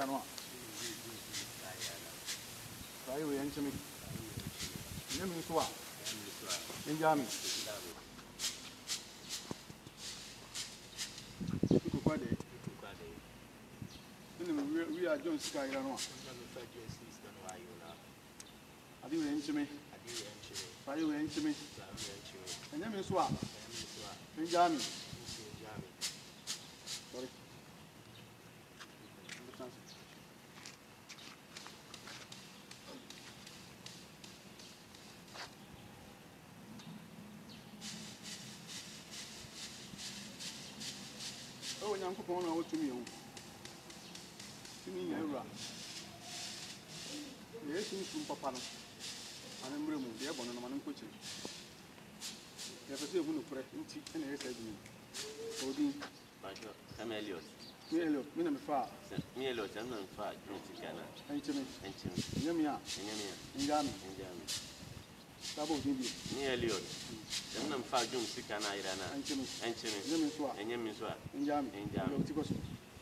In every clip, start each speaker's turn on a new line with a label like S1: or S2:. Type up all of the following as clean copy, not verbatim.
S1: no. Try we enter me. Nyame so a. Nyame. We are John Sky. I do enter me. Try you enter me. And Nyame so a. Nyame. Sorry. Oh, I'm going to to me. To me, yes, from Papa. And I'm Broom, the Ebon and I'm coaching. Never see a woman for it, and I said, Odin,
S2: Camelios.
S1: Minimum far.
S2: Mielo, and far, Ghana.
S1: And Yamia, and Yami, Double Dindi,
S2: Mielo, and far, Jum, Sikana, and Yamiswa, and Yami, and Yami.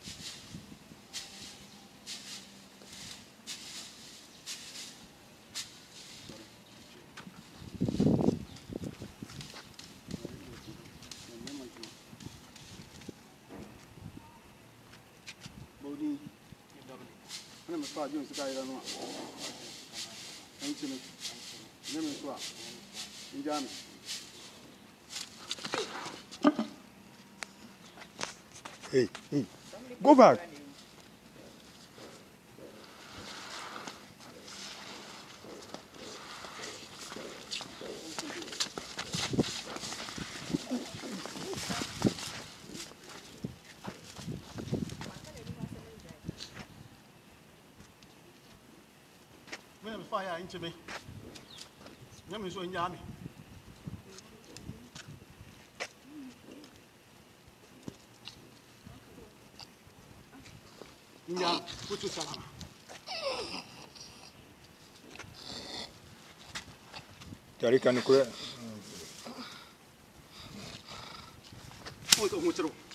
S3: Hey, go back.
S1: Fire into me. Nyame so Nyame. Nyame, put your salama.
S3: Jari kan ko.
S1: Oh,